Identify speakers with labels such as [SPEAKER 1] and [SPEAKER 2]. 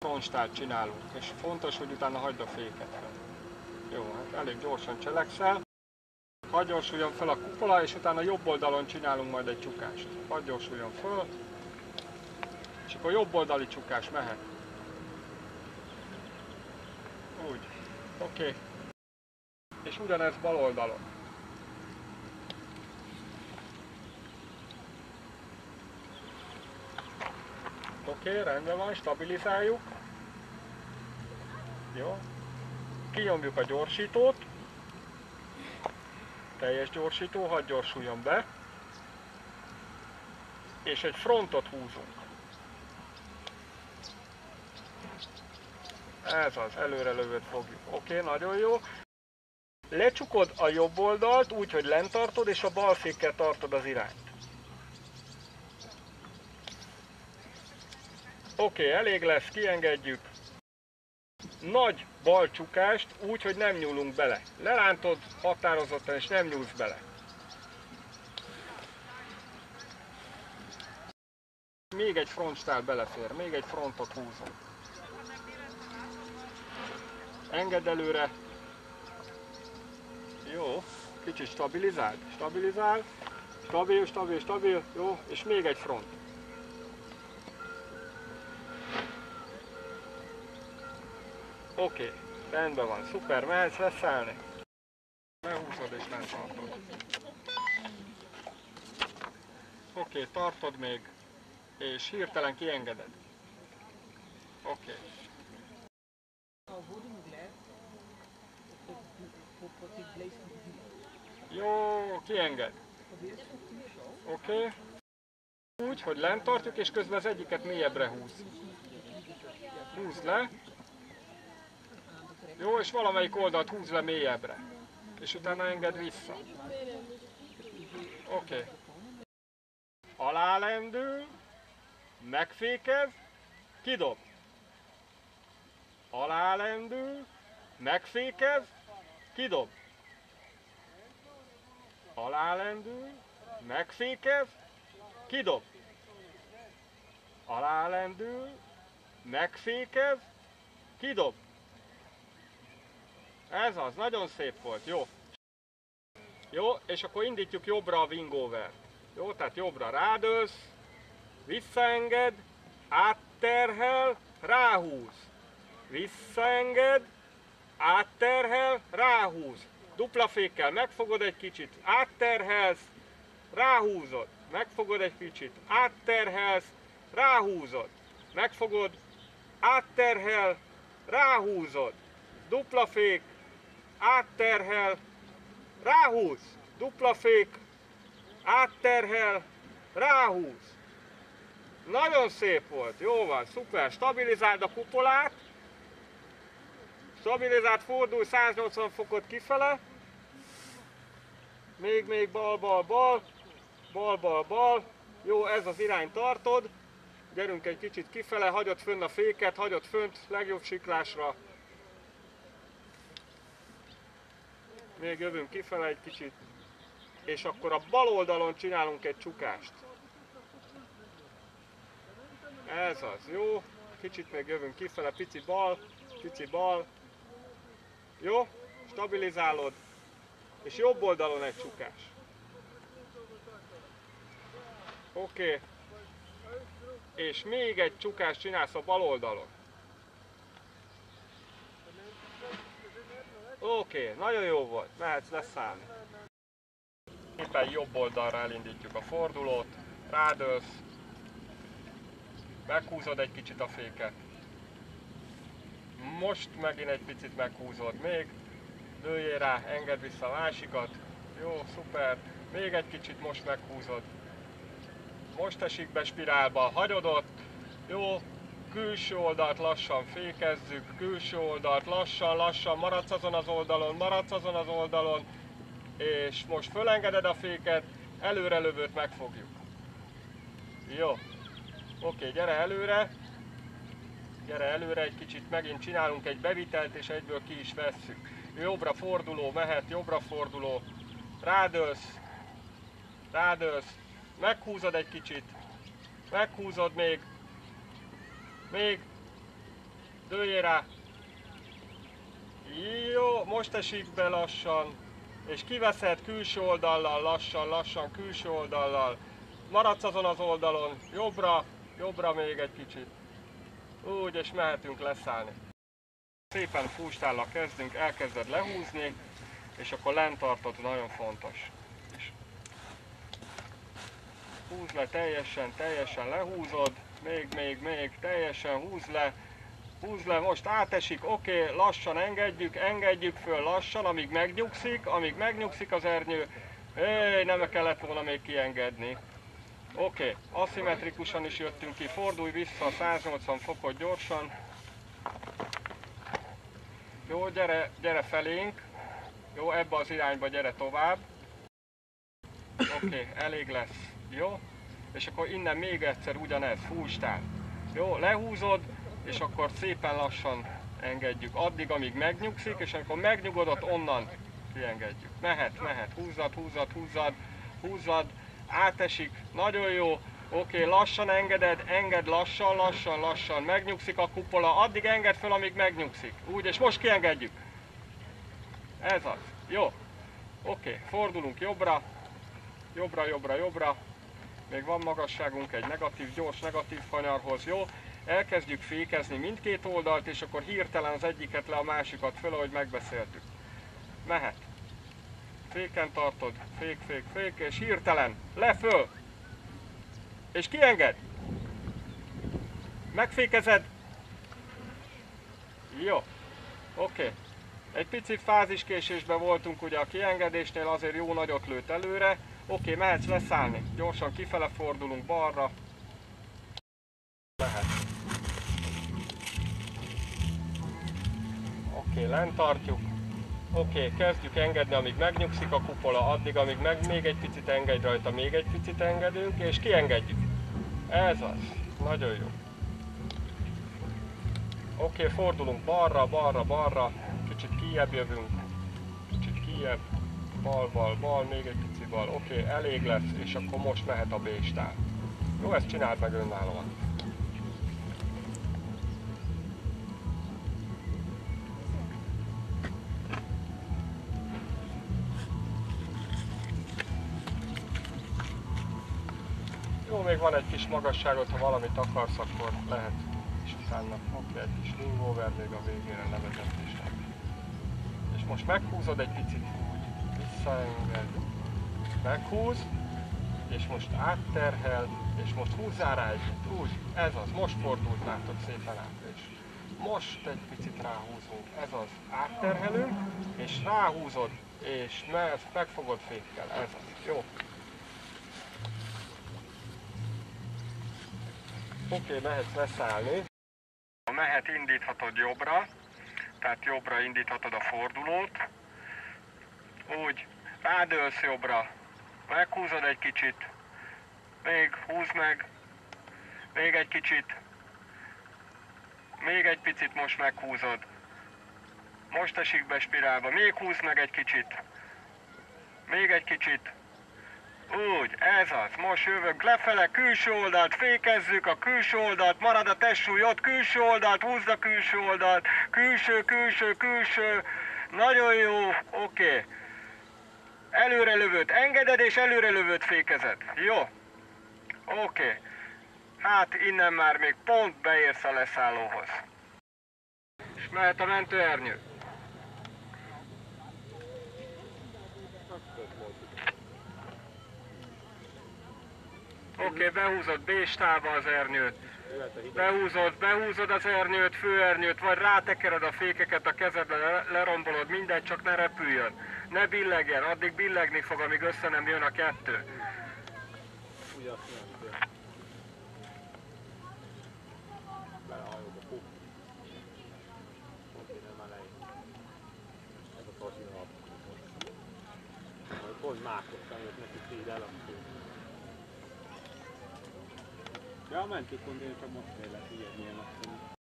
[SPEAKER 1] frontstárt csinálunk, és fontos, hogy utána hagyd a féket. Jó, hát elég gyorsan cselekszel. Hadd gyorsuljon fel a kupola, és utána jobb oldalon csinálunk majd egy csukást. Hadd gyorsuljon föl, és akkor jobb oldali csukás mehet. Úgy. Oké. És ugyanez bal oldalon. Oké, rendben van, stabilizáljuk. Jó. Kinyomjuk a gyorsítót. Teljes gyorsító, hadd gyorsuljon be. És egy frontot húzunk. Ez az, előre lövőt fogjuk. Oké, nagyon jó. Lecsukod a jobb oldalt úgy, hogy lent tartod, és a bal fékkel tartod az irányt. Oké, elég lesz, kiengedjük. Nagy bal csukást úgy, hogy nem nyúlunk bele. Lerántod határozottan, és nem nyúlsz bele. Még egy frontstál belefér, még egy frontot húzunk. Engedd előre. Jó, kicsit stabilizáld. Stabilizál. Stabil, stabil, stabil. Jó, és még egy front. Oké, rendben van, szuper, mehetsz leszállni. Behúzod és nem tartod. Oké, tartod még, és hirtelen kiengeded. Oké. Jó, kienged. Oké. Úgy, hogy lent tartjuk, és közben az egyiket mélyebbre húz. Húzd le. Jó, és valamelyik oldalt húz le mélyebbre. És utána engedd vissza. Oké. Alálendül, megfékez, kidob. Alálendül, megfékez, kidob. Alálendül, megfékez, kidob. Alálendül, megfékez, kidob. Ez az, nagyon szép volt, jó. Jó, és akkor indítjuk jobbra a wingovert. Jó, tehát jobbra rádőlsz, visszaenged, átterhel, ráhúz. Visszaenged, átterhel, ráhúz. Dupla fékkel megfogod egy kicsit, átterhelsz, ráhúzod. Megfogod egy kicsit, átterhelsz, ráhúzod. Megfogod, átterhel, ráhúzod. Dupla fék, átterhel, ráhúz. Dupla fék, átterhel, ráhúz. Nagyon szép volt, jó van, szuper. Stabilizáld a kupolát. Stabilizáld, fordulj 180 fokot kifele. Még bal, bal, bal. Bal, bal, bal. Jó, ez az irány tartod. Gyerünk egy kicsit kifele, hagyod fönn a féket, hagyod fönt, legjobb siklásra. Még jövünk kifele egy kicsit. És akkor a bal oldalon csinálunk egy csukást. Ez az, jó. Kicsit még jövünk kifele, pici bal, pici bal. Jó, stabilizálod. És jobb oldalon egy csukás. Oké. És még egy csukást csinálsz a bal oldalon. Oké, nagyon jó volt, mehetsz leszállni. Éppen jobb oldalra elindítjuk a fordulót, rádőlsz, meghúzod egy kicsit a féket. Most megint egy picit meghúzod még, dőljél rá, engedd vissza a másikat. Jó, szuper, még egy kicsit most meghúzod. Most esik be spirálba, hagyod ott, jó, külső oldalt lassan fékezzük, külső oldalt lassan, lassan, maradsz azon az oldalon, és most fölengeded a féket, előrelövőt megfogjuk. Jó, oké, gyere előre egy kicsit, megint csinálunk egy bevitelt, és egyből ki is vesszük. Jobbra forduló, mehet, jobbra forduló, rádőlsz, meghúzod egy kicsit, meghúzod még, dőljél rá. Jó, most esik be lassan, és kiveszed külső oldallal, lassan, külső oldallal. Maradsz azon az oldalon, jobbra még egy kicsit. Úgy, és mehetünk leszállni. Szépen fústállal kezdünk, elkezded lehúzni, és akkor lent tartod, nagyon fontos. És húzd le teljesen lehúzod, még, teljesen húzd le, most átesik, oké, lassan engedjük föl lassan, amíg megnyugszik az ernyő. Nem kellett volna még kiengedni. Oké, aszimmetrikusan is jöttünk ki, fordulj vissza 180 fokot gyorsan. Jó, gyere felénk. Jó, ebbe az irányba gyere tovább. Oké, elég lesz. Jó? És akkor innen még egyszer ugyanez, fústál. Jó, lehúzod, és akkor szépen lassan engedjük. Addig, amíg megnyugszik, és amikor megnyugodott, onnan kiengedjük. Mehet, húzzad, átesik, nagyon jó. Oké, lassan engedd lassan, megnyugszik a kupola, addig engedd föl, amíg megnyugszik. Úgy, és most kiengedjük. Ez az. Jó. Oké, fordulunk jobbra. Még van magasságunk egy gyors negatív kanyarhoz, jó? Elkezdjük fékezni mindkét oldalt, és akkor hirtelen az egyiket le, a másikat föl, ahogy megbeszéltük. Mehet. Féken tartod, fék, és hirtelen, föl! És kienged! Megfékezed! Jó, oké. Egy picit fáziskésésben voltunk ugye a kiengedésnél, azért jó nagyot lőtt előre. Oké, mehetsz leszállni. Gyorsan kifele fordulunk balra. Mehet. Oké, lent tartjuk. Oké, kezdjük engedni, amíg megnyugszik a kupola, addig, amíg még egy picit engedj rajta, még egy picit engedünk, és kiengedjük. Ez az. Nagyon jó. Oké, fordulunk balra, kicsit kijjebb jövünk, bal, még egy pici bal, oké, elég lesz, és akkor most mehet a B-stál. Jó, ezt csináld meg önállóan. Jó, még van egy kis magasságot, ha valamit akarsz, akkor lehet. És utána oké, egy kis lingover még a végére levezetésnek. És most meghúzod egy picit úgy, visszaenged, meghúz, és most átterhel, és most húzzál rá egyet, úgy, ez az, most fordult látod szépen át, és most egy picit ráhúzunk, ez az, átterhelünk, és ráhúzod, és megfogod fékkel, ez az, jó. Oké, mehetsz leszállni. Indíthatod jobbra, tehát jobbra indíthatod a fordulót. Úgy, rádőlsz jobbra, meghúzod egy kicsit, még húzd meg, még egy kicsit, még egy picit most meghúzod. Most esik be spirálba, még húzd meg egy kicsit, még egy kicsit. Úgy, ez az, most jövünk lefele, külső oldalt, fékezzük a külső oldalt, marad a testsúly ott, külső oldalt, húzd a külső oldalt, külső, nagyon jó, oké. Előre lövőt engeded, és előre lövőt fékezed, jó, oké. Hát innen már még pont beérsz a leszállóhoz. És mehet a mentőernyő. Oké, behúzod B-stába az ernyőt. Behúzod az ernyőt, főernyőt, vagy rátekered a fékeket, a kezedbe lerombolod, mindegy, csak ne repüljön. Ne billegjen, addig billegni fog, amíg össze nem jön a kettő.
[SPEAKER 2] Pont mákoztam, hogy neki szíd eladtuk. Ja, mentünk, én csak most kellett ilyet milyen azt.